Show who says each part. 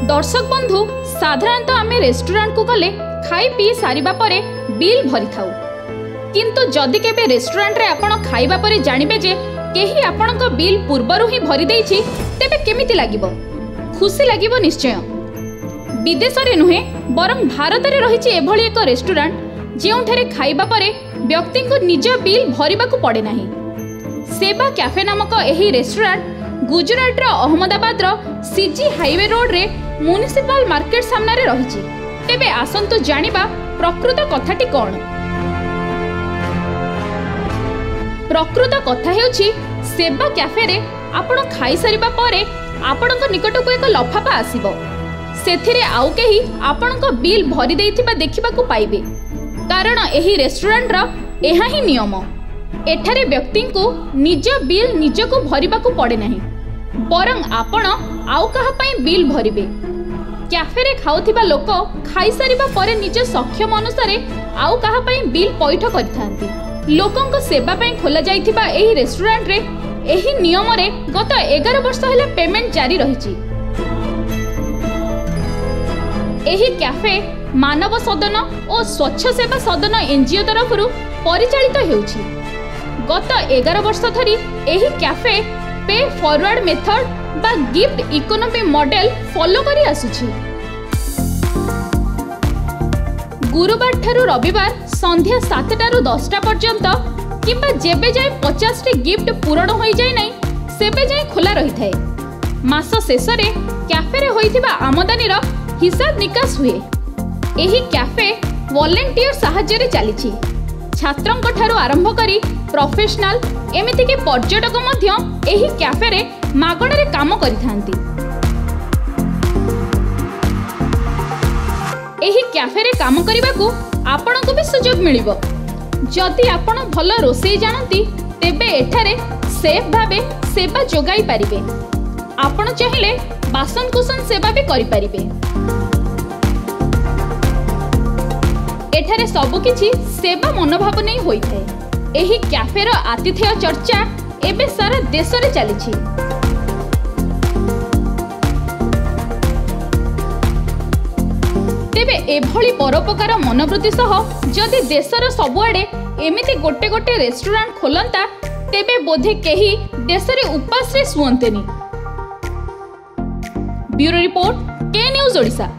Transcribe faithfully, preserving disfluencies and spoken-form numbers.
Speaker 1: दर्शक बंधु साधारणतः आम रेस्टोरेंट को गले खाई पी सारिबा परे बिल भरी थाउ किंतु जदि केबे रेस्टोरेंट रे आपण खाइबा परे जानिबे जे केही आपणक बिल पूर्वरु ही भरी देइछि तेबे केमिति लागिबो खुशी लागिबो निश्चय। विदेश रे नुहे बरं भारत रे रहिछि एभली एक रेस्टोरेंट जेउठारे खाइबा परे व्यक्ति को निज बिल भरिबाकू पड़े नाही। सेबा कैफे नामक एही रेस्टोरेंट गुजरात रो अहमदाबाद रो सीजी हाईवे रोड रे म्युनिसिपल मार्केट सामने रे रहिछि। तेबे आसंतु जानिबा प्रकृत कथाटी कोन। प्रकृत कथा हेउछि सेबा कैफे रे आपण खाई सारिबा परे आपणक निकटକୁ एक लफाफा आसीबो सेथिरे आउ केही आपणक बिल भरि देइथिबा देखिबाकू पाइबे कारण एही रेस्टोरेंट रो एहा ही नियम। एठारे व्यक्ति को निज बिल निजको भरिबाकू पड़े नाही बरं आपण आउ कहा पई बिल भरिबे। कैफे रे खाउथिबा लोक खाई सारिबा परे निज सक्षम अनुसार आउ कहा पई बिल पैठ करिथांती। लोकंक सेवा पई खोला जाइथिबा एही रेस्टोरेंट रे एही नियम रे गत एगार वर्ष हेले पेमेंट जारी रहिछि। एही कैफे मानव सदन और स्वच्छ सेवा सदन एनजीओ तरफ परिचालित हेउछि। गत एगार वर्ष धरी एही कैफे पे फॉरवर्ड मेथड बा गिफ्ट इकोनॉमी मॉडल फॉलो करी आसुछि। गुरुवार ठारू रविवार संध्या सातटा रु दसटा पर्यंत किंबा जेबे जाए पचास टी गिफ्ट पूरण हो जाए नहीं सेबे जाए खोला रही थाए। मास शेष रे कैफे रे होइथिबा आमदानी रो हिसाब निकास हुए। एही कैफे वॉलंटियर साहाय्य रे चलीछि। छात्रंक ठारू आरंभ करी प्रोफेशनल एमिति के पर्यटक मध्य एही कैफे रे मागण रे काम करिथांती। एही कैफे रे काम करिबाकू आपणको भी सुयोग मिलिबो। जदि आपण भल रोसई जानती तेबे एठारे सेफ भाबे सेवा जोगाई पारिबे। आपण चाहिले बासन कुसन सेवा भी करि पारिबे। एठारे सब किछि सेवा मनोभाव नहीं होई थाए। एही कैफे रो आतिथ्य चर्चा एबे सारा देश रे चलिछि। तेबे एभली परोपकार मनोवृत्ति सह जदि देशर सबुआडे एमिति गोटे गोटे रेस्टोरेंट खोलंता तेबे बोधे केही देश रे उपास रे सुअंतेनी। ब्यूरो रिपोर्ट के न्यूज ओडिशा।